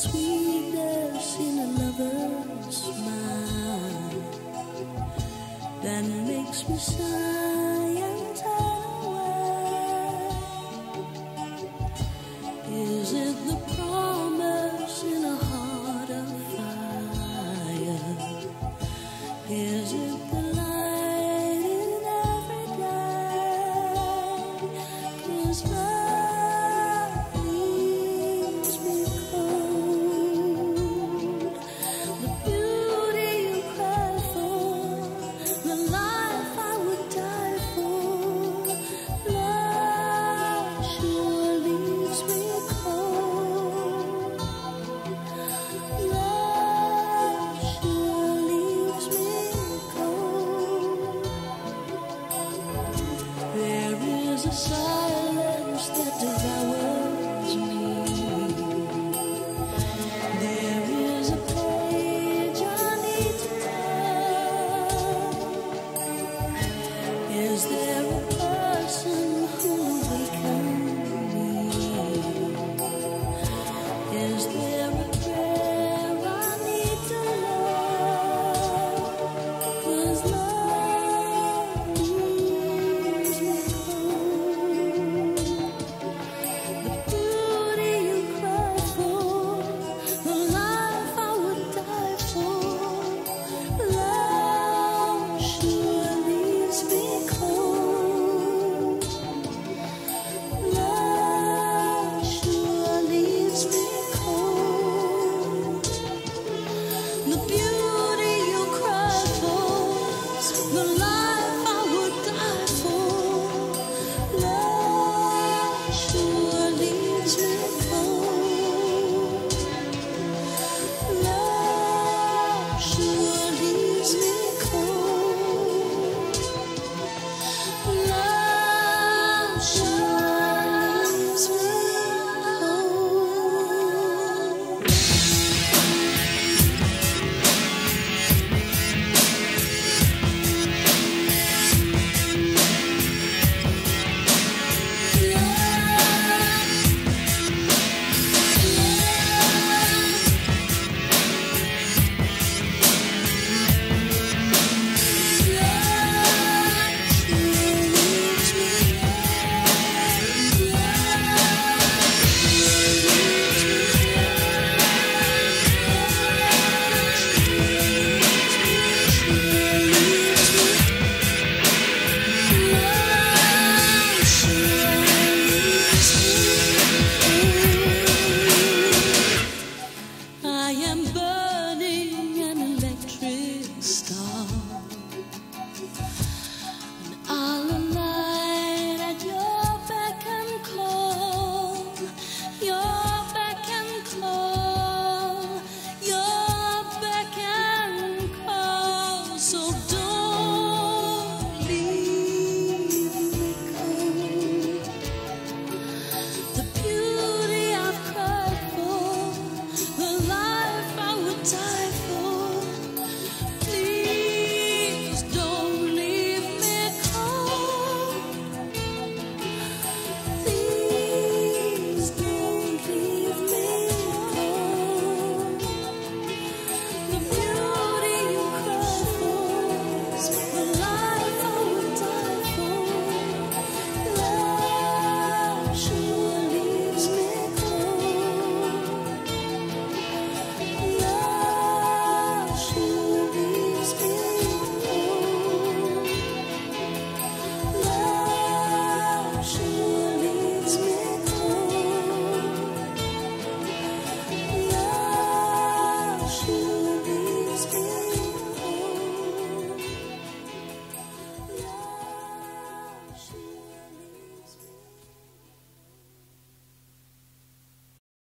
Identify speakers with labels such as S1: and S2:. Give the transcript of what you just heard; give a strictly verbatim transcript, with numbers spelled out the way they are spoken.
S1: sweetness in a lover's smile that makes me sigh and turn away? Is it the promise in a heart of fire? Is it the light in every day? 'Cause love leaves me cold. The beauty you cry for, the life I would die for, love sure leaves me cold. Love sure leaves me cold. There is a silence that devours me. There is a page I need to turn. Is there a person who will waken me? Is there a prayer I need to learn? 'Cause love leaves me cold. The beauty you cry for, the life I would die for, love sure leaves me cold. Love sure leaves me cold. The beauty you cry for, the life I would die for, love sure leaves me cold. Love sure leaves me cold. Love sure leaves me cold. I am burning an electric star.